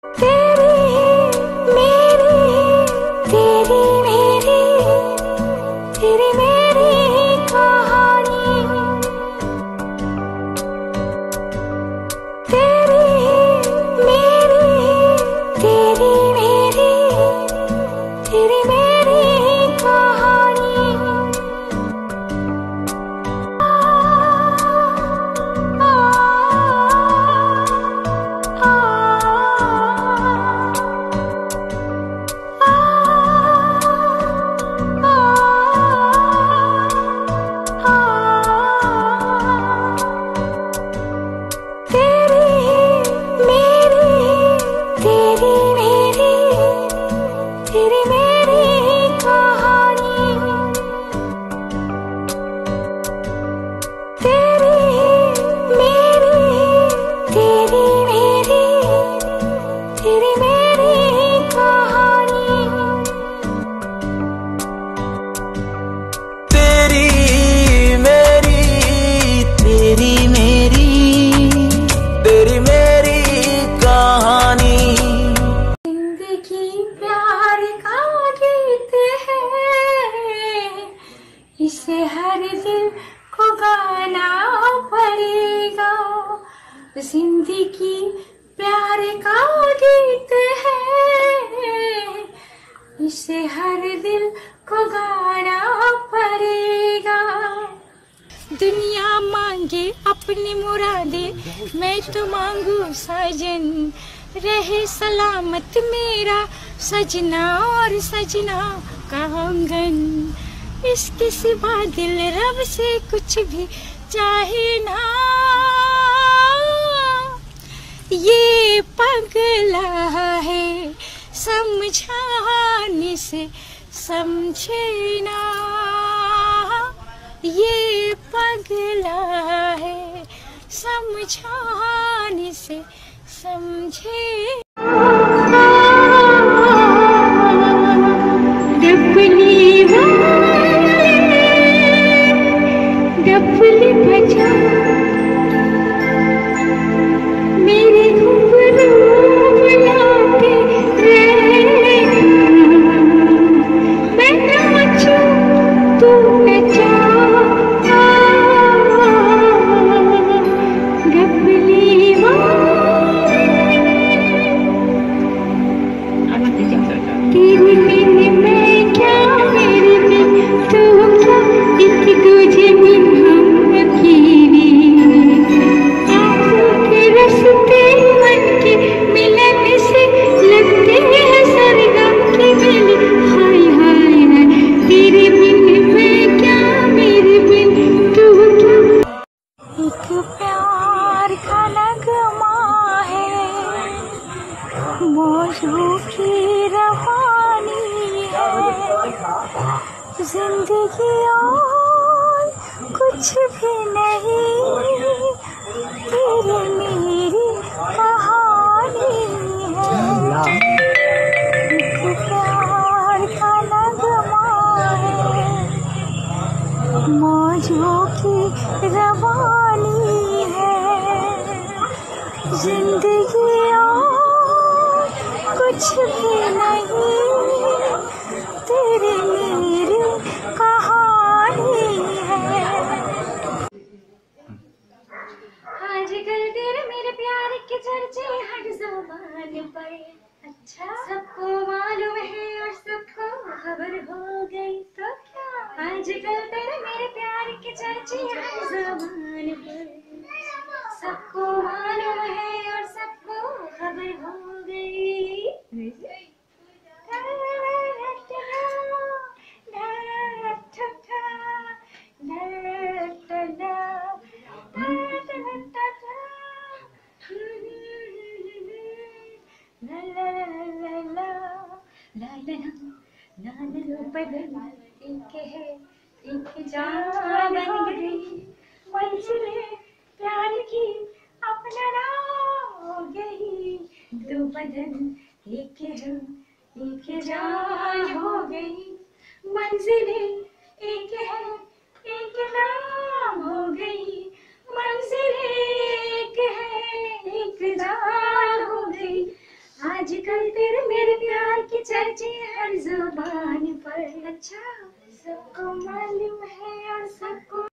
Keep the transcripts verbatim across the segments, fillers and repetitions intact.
तेरी मेरी तेरी मेरी तेरी मेरी कहानी, तेरी मेरी तेरी मेरी तेरी मेरी कहानी। आ, आ, तेरी मेरी कहानी, तेरी मेरी तेरी मेरी तेरी मेरी कहानी। तेरी मेरी तेरी मेरी तेरी मेरी कहानी। जिंदगी प्यार का गीत है, इसे हर दिल को गाना पड़ेगा। जिंदगी प्यार का गीत है, इसे हर दिल को गाना पड़ेगा। दुनिया मांगे अपनी मुरादे, मैं तो मांगू साजन, रहे सलामत मेरा सजना और सजना का आंगन। इसके सिवा दिल रब से कुछ भी चाहे ना, ये पगला है समझाने से समझे ना, ये पगला है समझाने से समझे। डफली डफली बजा मेरे घुंघरू बुलाते रहना, मैं नाचूं तू नचा। तेरी बिन मैं क्या, मेरी बिन तू क्या, एक दूजे बिन हम अकेले। आँखों के रास्ते मन के मिलन से लगते हैं सरगम के मेले। हाय हाय हाय तेरी बिन मैं क्या, मेरी बिन तू क्या। एक प्यार का नगमा है, मौजों की रवानी है। जिंदगी और कुछ भी नहीं, तेरी मेरी कहानी है। एक प्यार का नगमा है, मौजों की रवानी है। जिंदगी और कुछ भी नहीं, तेरी मेरी कहानी है। आजकल तेरे मेरे प्यार के चर्चे हर ज़बान पर, अच्छा सबको मालूम है और सबको खबर हो गई तो क्या। आजकल तेरे मेरे प्यार के चर्चे हर ज़बान पर, सबको मालूम है और सबको खबर हो गई। बदन एक है एक जान बन गई, मंजिलें प्यार की अपना हो गई। दो बदन एक है एक जान हो गई, मंजिलें एक है एक नाम हो गई। मंजिलें एक है एक जान हो गई। आजकल तेरे मेरे प्यार के चर्चे हर जुबान पर। अच्छा सबको मालूम है और सबको।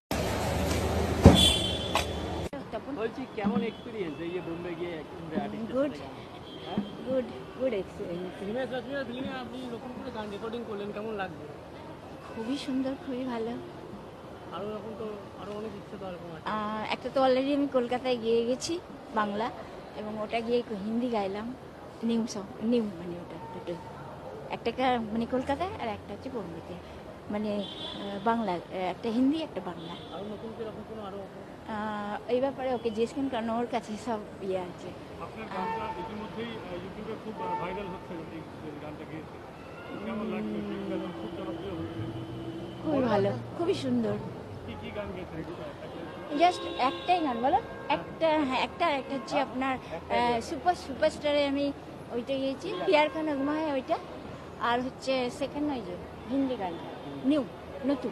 বলছি কেমন এক্সপেরিয়েন্স এই যে বোম্বে গিয়ে artist good good good experience. ফিল্মে সচরাচর ফিল্মে আপনি নতুন করে গান রেকর্ডিং করলেন, কেমন লাগবে? খুবই সুন্দর, খুবই ভালো। আরও এখন তো আরও অনেক ইচ্ছে তো এরকম আছে। আহ, একটা তো অলরেডি আমি কলকাতায় গিয়ে গেছি বাংলা, এবং ওটা গিয়ে হিন্দি গাইলাম, নিউ সং নিউ মানে ওটা দুটো, একটা কা- মানে কলকাতায় আর একটা হচ্ছে বোম্বেতে, মানে আহ, বাংলা, আহ, একটা হিন্দি একটা বাংলা। আরও নতুন করে এরকম কোনো আরও আহ, এই ব্যাপারে ওকে জিজ্ঞেস করুন, কারণ ওর কাছে সব ইয়ে আছে। আপনার গানটা ইতিমধ্যেই ইউটিউবে খুব ভাইরাল হচ্ছে, এই গানটা গিয়েছে কেমন লাগবে? খুব জনপ্রিয় হচ্ছে, খুবই ভালো, খুবই সুন্দর। কি কি গান গেয়েছেন? জাস্ট একটাই গান বলো, একটা, হ্যাঁ একটা, একটা হচ্ছে আপনার সুপার সুপারস্টারে আমি ওইটা গিয়েছি, পিয়ার খান আগমা হয় ওইটা, আর হচ্ছে সেকেন্ড ওই যে হিন্দি গানটা নিউ নতুন।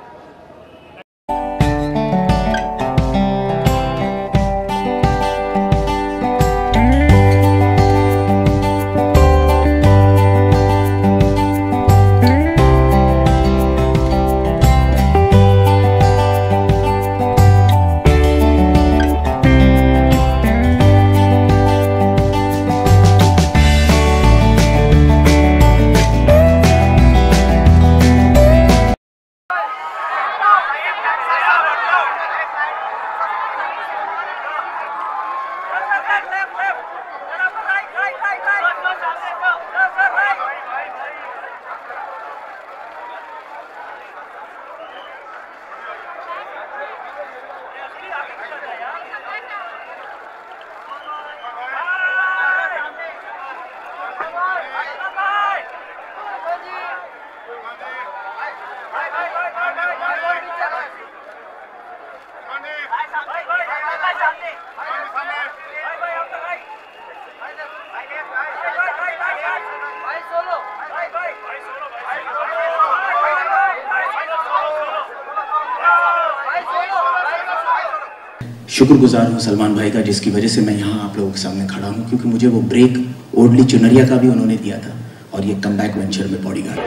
शुक्रगुजार हूँ सलमान भाई का, जिसकी वजह से मैं यहाँ आप लोगों के सामने खड़ा हूँ, क्योंकि मुझे वो ब्रेक ओडली चुनरिया का भी उन्होंने दिया था, और ये कमबैक वेंचर में बॉडीगार्ड।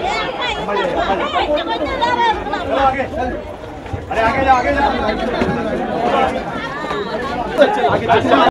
अरे आगे जा, आगे जा।